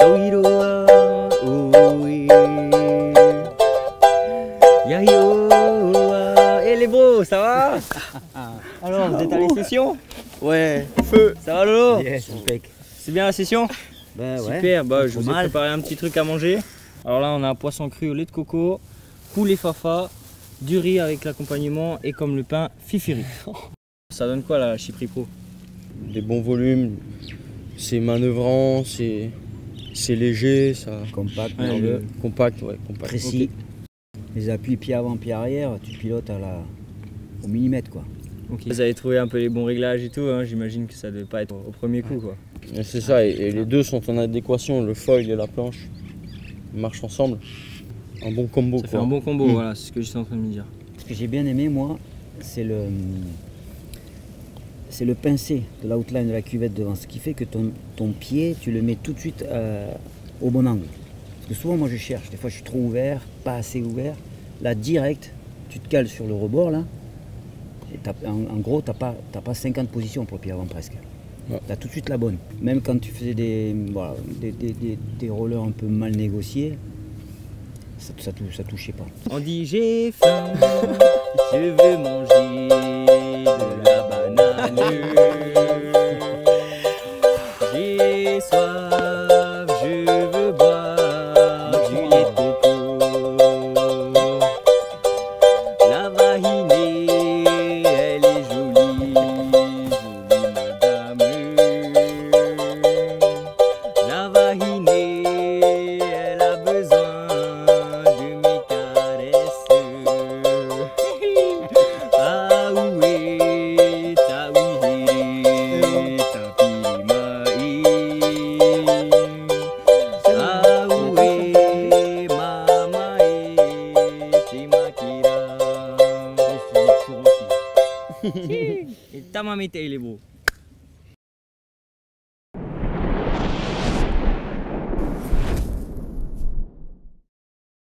Oiroa, oui. Yayoa. Eh les bros, ça va? Alors, vous êtes à la session? Ouais, feu. Ça va Lolo? Yes, impec. C'est bien la session? Bah ouais. Super, bah, je vous ai préparé un petit truc à manger. Alors là, on a un poisson cru au lait de coco, poulet fafa, du riz avec l'accompagnement et comme le pain, fifiri. Ça donne quoi la Chypri Pro? Des bons volumes, c'est manœuvrant, c'est léger, ça Compact, Ouais, nerveux, compact, ouais, compact. précis. Les appuis pied avant, pied arrière, tu pilotes au millimètre quoi. Okay. Vous avez trouvé un peu les bons réglages et tout, hein. J'imagine que ça devait pas être au premier coup quoi. C'est ça, et les deux sont en adéquation, le foil et la planche marchent ensemble. Un bon combo. Ça fait un bon combo, voilà, c'est ce que j'étais en train de me dire. Ce que j'ai bien aimé moi, c'est le pincé de l'outline de la cuvette devant, ce qui fait que ton pied, tu le mets tout de suite au bon angle. Parce que souvent moi je cherche, des fois je suis trop ouvert, pas assez ouvert. Là direct, tu te cales sur le rebord là, et en gros t'as pas 50 positions pour le pied avant presque. Ouais. Tu as tout de suite la bonne. Même quand tu faisais des rollers un peu mal négociés, ça touchait pas. On dit j'ai faim, je veux manger de la banane. J'ai soif, je veux boire du lait de coco. La vahinée, elle est jolie, jolie madame. La vahinée, elle a besoin de mes caresses. Ah oué, ta ouihéré, ta pilimaï. Ah oué, mamae, timakira. Et ta mamite, il est beau.